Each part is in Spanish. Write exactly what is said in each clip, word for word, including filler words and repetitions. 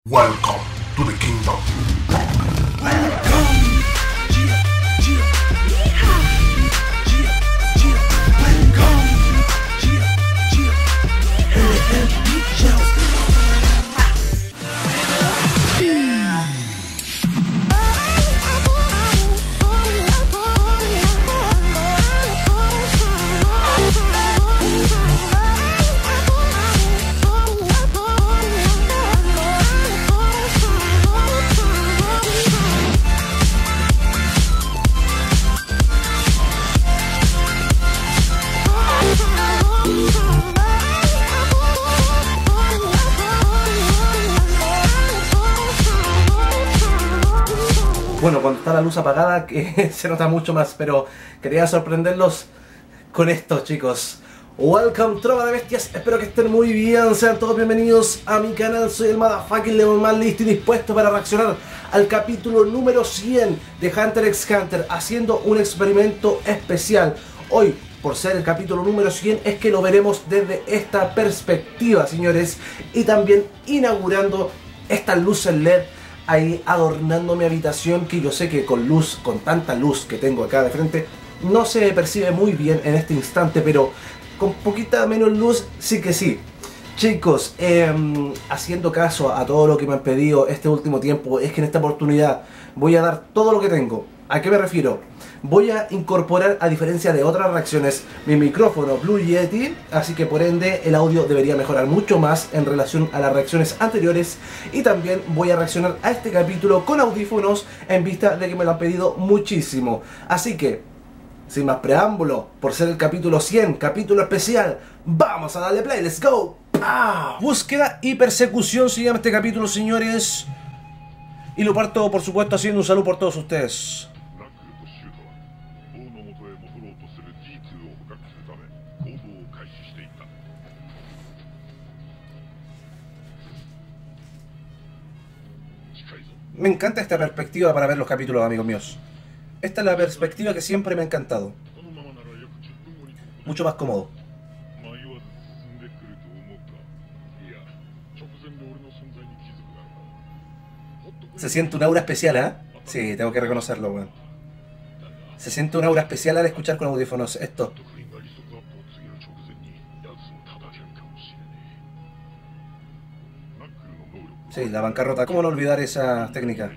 Welcome to the kingdom. Bueno, cuando está la luz apagada que se nota mucho más, pero quería sorprenderlos con esto, chicos. Welcome, trova de bestias, espero que estén muy bien, sean todos bienvenidos a mi canal. Soy el motherfucking Leon más listo y dispuesto para reaccionar al capítulo número cien de Hunter x Hunter, haciendo un experimento especial. Hoy, por ser el capítulo número cien, es que lo veremos desde esta perspectiva, señores, y también inaugurando estas luces L E D ahí adornando mi habitación, que yo sé que con luz, con tanta luz que tengo acá de frente, no se percibe muy bien en este instante, pero con poquita menos luz sí que sí. Chicos, eh, haciendo caso a todo lo que me han pedido este último tiempo, es que en esta oportunidad voy a dar todo lo que tengo. ¿A qué me refiero? Voy a incorporar, a diferencia de otras reacciones, mi micrófono Blue Yeti, así que por ende el audio debería mejorar mucho más en relación a las reacciones anteriores, y también voy a reaccionar a este capítulo con audífonos en vista de que me lo han pedido muchísimo. Así que, sin más preámbulo, por ser el capítulo cien, capítulo especial, vamos a darle play, let's go. ¡Pah! Búsqueda y persecución se llama este capítulo, señores, y lo parto por supuesto haciendo un saludo por todos ustedes. Me encanta esta perspectiva para ver los capítulos, amigos míos. Esta es la perspectiva que siempre me ha encantado. Mucho más cómodo. Se siente un aura especial, ¿eh? Sí, tengo que reconocerlo, weón. Se siente un aura especial al escuchar con audífonos esto. Sí, la bancarrota. ¿Cómo no olvidar esa técnica?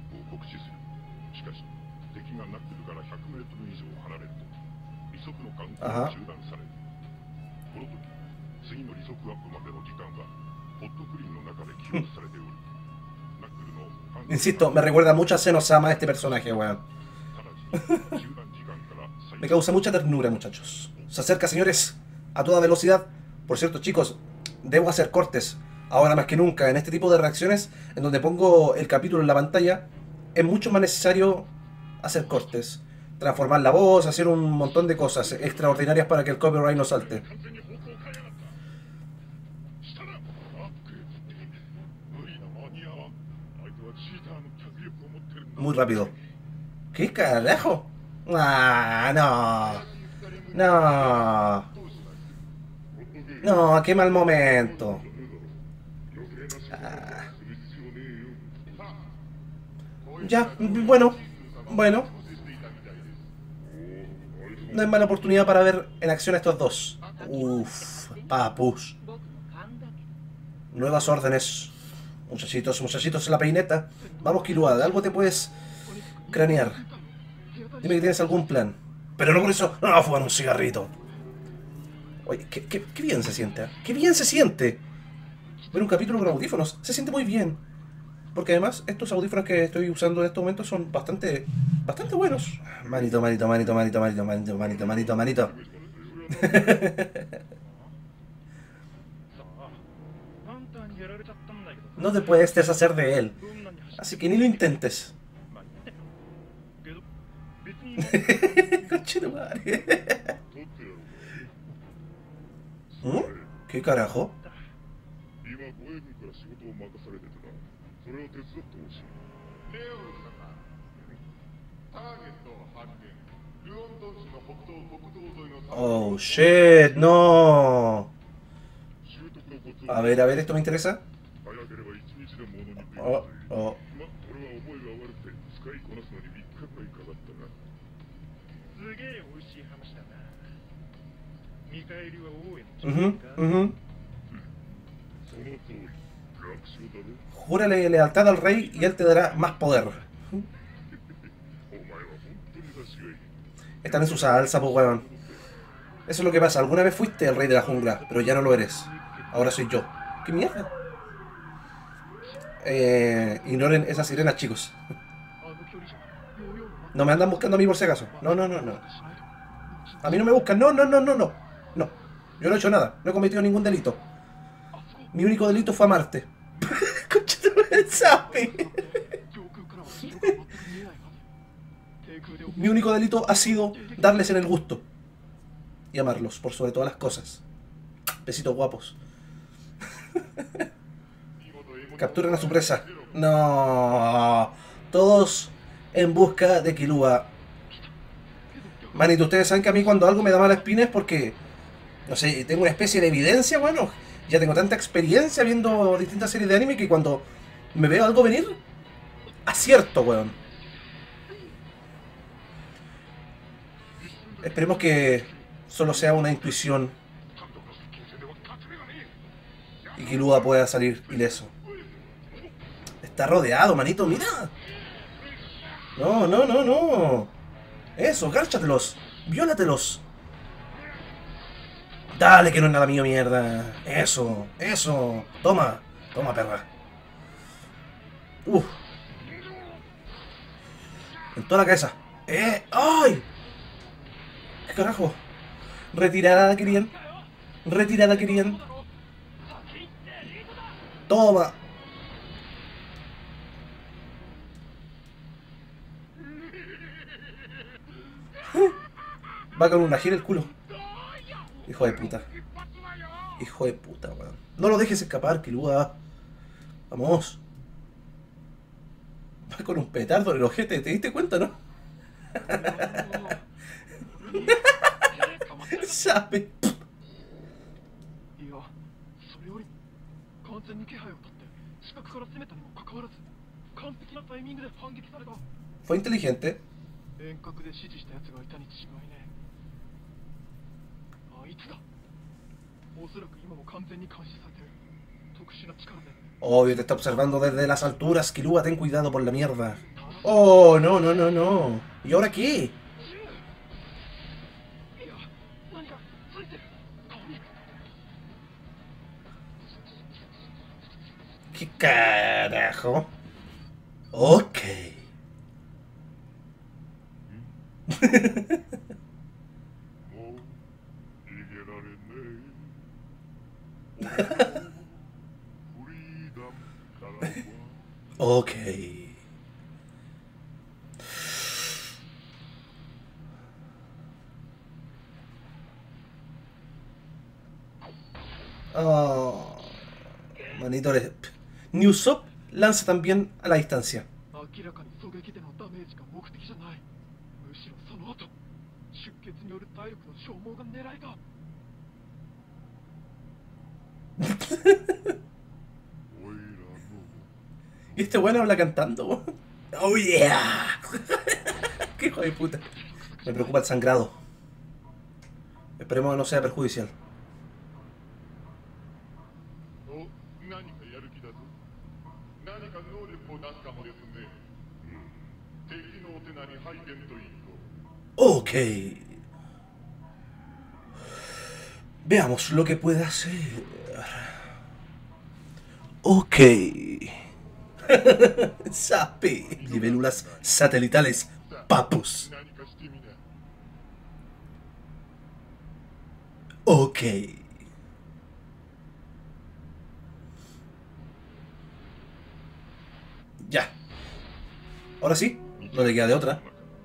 Ajá. Insisto, me recuerda mucho a Senosama este personaje, weón. Me causa mucha ternura, muchachos. Se acerca, señores, a toda velocidad. Por cierto, chicos, debo hacer cortes. Ahora más que nunca, en este tipo de reacciones, en donde pongo el capítulo en la pantalla, es mucho más necesario hacer cortes. Transformar la voz, hacer un montón de cosas extraordinarias para que el copyright no salte. Muy rápido. ¿Qué carajo? Ah, no. No. No, qué mal momento. Ah. Ya, bueno, bueno. No es mala oportunidad para ver en acción a estos dos. Uff, papus. Nuevas órdenes. Muchachitos, muchachitos en la peineta. Vamos, Killua, algo te puedes cranear. Dime que tienes algún plan. Pero no por eso, no, no fumar un cigarrito. Oye, qué, qué, qué bien se siente, ¿eh? Qué bien se siente. Ver un capítulo con audífonos, se siente muy bien. Porque además, estos audífonos que estoy usando en estos momentos son bastante, bastante buenos. Manito, manito, manito, manito, manito, manito, manito, manito, manito. No te puedes deshacer de él. Así que ni lo intentes. Conche tu madre. ¿Mm? ¿Qué carajo? Oh shit, no. A ver, a ver, esto me interesa. Oh, oh. Ujú, ujú. Júrale lealtad al rey y él te dará más poder. Están en su salsa, pues weón. Eso es lo que pasa. Alguna vez fuiste el rey de la jungla, pero ya no lo eres. Ahora soy yo. ¿Qué mierda? Eh, ignoren esas sirenas, chicos. No me andan buscando a mí por si acaso. No, no, no, no. A mí no me buscan. No, no, no, no, no. No. Yo no he hecho nada. No he cometido ningún delito. Mi único delito fue amarte. Concha tu madre, sabe. Mi único delito ha sido darles en el gusto. Y amarlos, por sobre todas las cosas. Besitos guapos. Capturen a su presa. No. Todos en busca de Killua. Manito, ustedes saben que a mí cuando algo me da mala espina es porque, no sé, tengo una especie de evidencia, bueno. Ya tengo tanta experiencia viendo distintas series de anime que cuando me veo algo venir, acierto, weón. Esperemos que solo sea una intuición y Killua pueda salir ileso. Está rodeado, manito, mira. No, no, no, no. Eso, gárchatelos. Viólatelos. Dale, que no es nada mío, mierda. Eso, eso. Toma, toma, perra. Uf. En toda la cabeza. Eh, ¡ay! ¿Qué carajo? Retirada querían. Retirada querían. Toma. Va con una gira el culo. Hijo de puta. Hijo de puta, weón. No lo dejes escapar, Killua. Vamos. Va con un petardo en el ojete. ¿Te diste cuenta, no? Sabe. Fue inteligente. Obvio, te está observando desde las alturas. Killua, ten cuidado por la mierda. Oh, no, no, no, no. ¿Y ahora qué? ¿Qué carajo? Ok. Ok. Oh, manito, eres... Newsop lanza también a la distancia. Y este bueno habla cantando. Oh yeah. Qué hijo de puta. Me preocupa el sangrado. Esperemos que no sea perjudicial. Ok. Veamos lo que puede hacer. Ok. Sape. Libélulas satelitales. Papus. Ok. Ya. Ahora sí. No le queda de otra.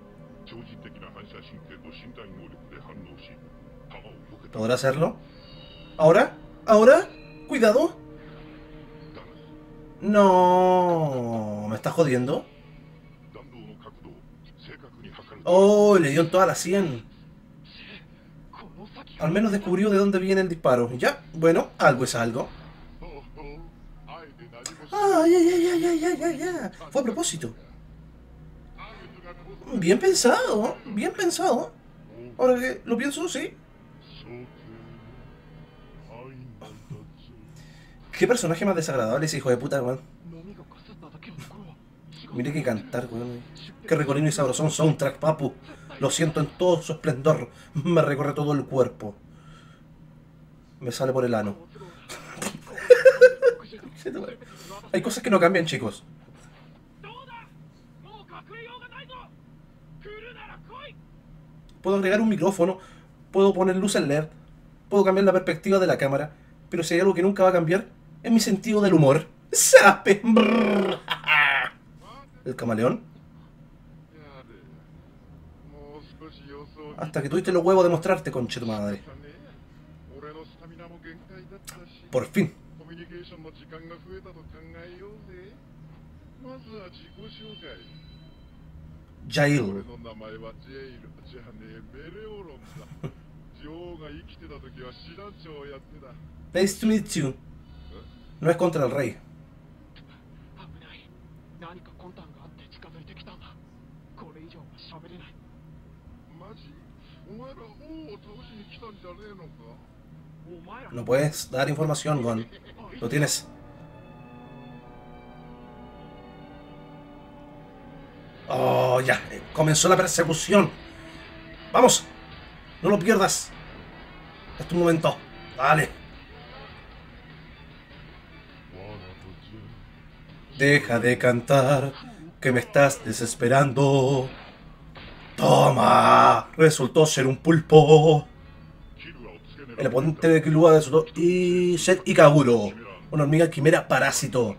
¿Podrá hacerlo? ¿Ahora? ¿Ahora? ¡Cuidado! No, ¿me estás jodiendo? Oh, le dio en toda la cien. Al menos descubrió de dónde viene el disparo. Ya, bueno, algo es algo. Ah, ya, ya, ya, ya, ya, ya, ya. Fue a propósito. Bien pensado, bien pensado. Ahora que lo pienso, sí. Qué personaje más desagradable ese hijo de puta, weón. Mire que cantar, weón. Qué ricolino y sabrosón soundtrack, papu. Lo siento en todo su esplendor. Me recorre todo el cuerpo. Me sale por el ano. Hay cosas que no cambian, chicos. Puedo agregar un micrófono, puedo poner luz en L E D, puedo cambiar la perspectiva de la cámara, pero si hay algo que nunca va a cambiar, es mi sentido del humor. ¡Sape! ¿El camaleón? Hasta que tuviste los huevos de mostrarte, concha tu madre. Por fin. Jail. Nice to meet you. No es contra el rey. No puedes dar información, Gon. Lo tienes. Oh, ya. Comenzó la persecución. Vamos. No lo pierdas. Es tu momento. Dale. Deja de cantar, que me estás desesperando. Toma. Resultó ser un pulpo. El oponente de Killua resultó y Set Ikaguro, una hormiga quimera parásito.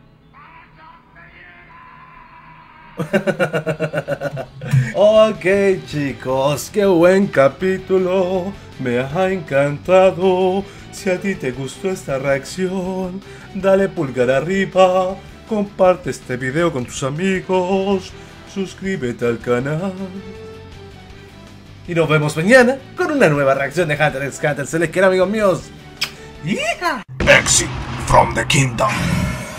Ok, chicos, qué buen capítulo. Me ha encantado. Si a ti te gustó esta reacción, dale pulgar arriba, comparte este video con tus amigos, suscríbete al canal. Y nos vemos mañana con una nueva reacción de Hunter x Hunter. Se les quiere, amigos míos. ¡Yeah! Exit from the kingdom.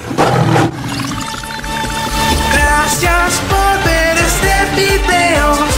Gracias por ver este video.